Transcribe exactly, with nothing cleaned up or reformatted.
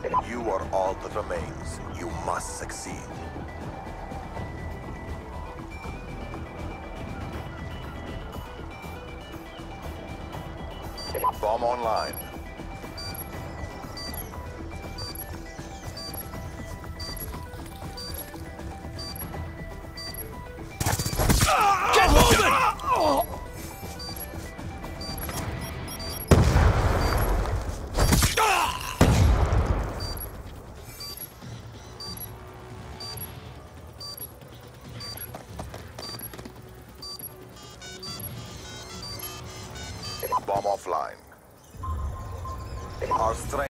You are all that remains. You must succeed. Bomb online. Get moving! Bomb offline. Our strength